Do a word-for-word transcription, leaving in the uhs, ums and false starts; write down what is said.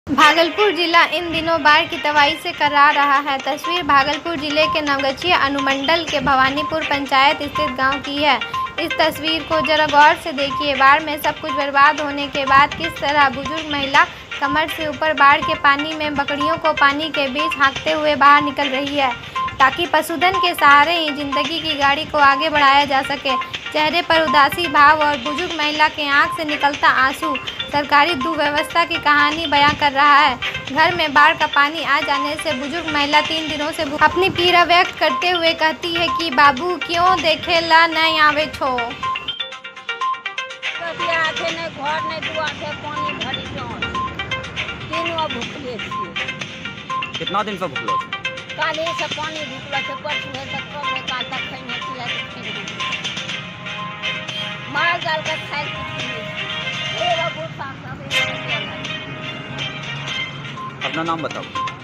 भागलपुर जिला इन दिनों बाढ़ की तबाही से कराह रहा है। तस्वीर भागलपुर जिले के नवगछिया अनुमंडल के भवानीपुर पंचायत स्थित गांव की है। इस तस्वीर को जरा गौर से देखिए। बाढ़ में सब कुछ बर्बाद होने के बाद किस तरह बुजुर्ग महिला कमर से ऊपर बाढ़ के पानी में बकरियों को पानी के बीच हाँकते हुए बाहर निकल रही है, ताकि पशुधन के सहारे ही जिंदगी की गाड़ी को आगे बढ़ाया जा सके। चेहरे पर उदासी भाव और बुजुर्ग महिला के आंख से निकलता आंसू सरकारी दुर्व्यवस्था की कहानी बयां कर रहा है। घर में बाढ़ का पानी आ जाने से बुजुर्ग महिला तीन दिनों से अपनी पीड़ा व्यक्त करते हुए कहती है कि बाबू क्यों देखे ला नहीं आवे छो। कितना दिन से भूखलो? काले से पानी भूखलो से परसों है तक कब है काल तक खई नहीं किया तो ठीक मार गाल का खाए कुछ नहीं। ए बाबू साहब अपना नाम बताओ।